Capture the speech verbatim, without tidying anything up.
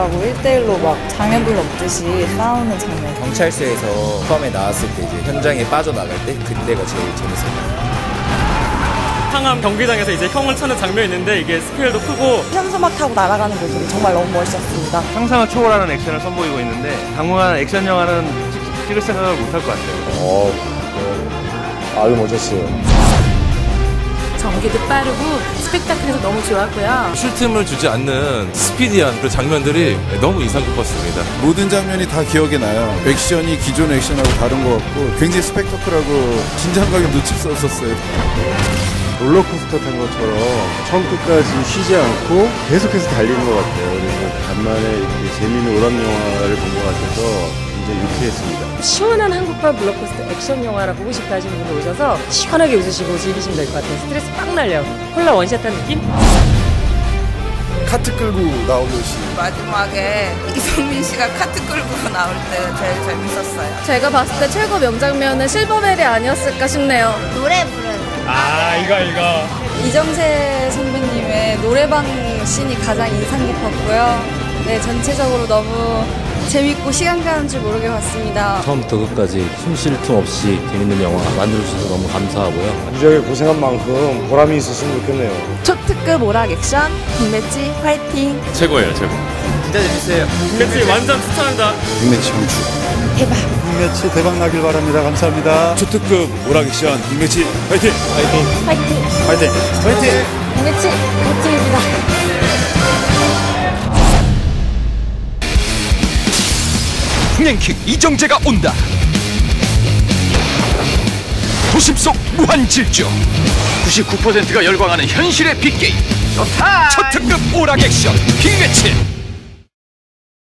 하고 일 대일로 막 장면들 없듯이 싸우는 장면. 경찰서에서 처음에 나왔을 때 이제 현장에 빠져나갈 때 그때가 제일 재밌었어요. 상암 경기장에서 이제 형을 찾는 장면이 있는데 이게 스케일도 크고 현수막 타고 날아가는 모습이 정말 너무 멋있었습니다. 상상을 초월하는 액션을 선보이고 있는데 당분간 액션 영화는 찍, 찍을 생각을 못할 것 같아요. 어, 네. 아주 멋졌어요. 전개도 빠르고 스펙타클해서 너무 좋았고요. 쉴 틈을 주지 않는 스피디한 그 장면들이 너무 인상 깊었습니다. 모든 장면이 다 기억에 나요. 액션이 기존 액션하고 다른 것 같고 굉장히 스펙터클하고 긴장감이 놓칠 수 없었어요. 롤러코스터 탄 것처럼 처음 끝까지 쉬지 않고 계속해서 달리는 것 같아요. 그래서 간만에 이렇게 재미있는 오락 영화를 본 것 같아서 굉장히 유쾌했습니다. 시원한 한국판 블록버스터 액션 영화라 보고 싶다 하시는 분들 오셔서 시원하게 웃으시고 즐기시면 될 것 같아요. 스트레스 빡 날려. 콜라 원샷한 느낌? 카트 끌고 나오듯이 마지막에 이성민 씨가 카트 끌고 나올 때 제일 재밌었어요. 제가 봤을 때 최고 명장면은 실버벨이 아니었을까 싶네요. 노래 부르는. 아 이거 이거 이정세 선배님의 노래방 씬이 가장 인상 깊었고요. 네, 전체적으로 너무 재밌고 시간 가는 줄 모르게 봤습니다. 처음부터 끝까지 숨 쉴 틈 없이 재밌는 영화 만들어주셔서 너무 감사하고요. 유저에 고생한 만큼 보람이 있었으면 좋겠네요. 초특급 오락 액션 빅매치 화이팅! 최고예요, 최고. 진짜 재밌어요. 빅매치 완전 추천합니다. 빅매치 강추. 대박! 빅매치 대박 나길 바랍니다. 감사합니다. 초특급 오락 액션 빅매치 화이팅! 화이팅! 화이팅! 화이팅! 화이팅! 빅매치 화이팅입니다. 흥행킹 이정재가 온다. 도심 속 무한 질주. 구십구 퍼센트가 열광하는 현실의 빅게임. 초특급 오락 액션 빅매치.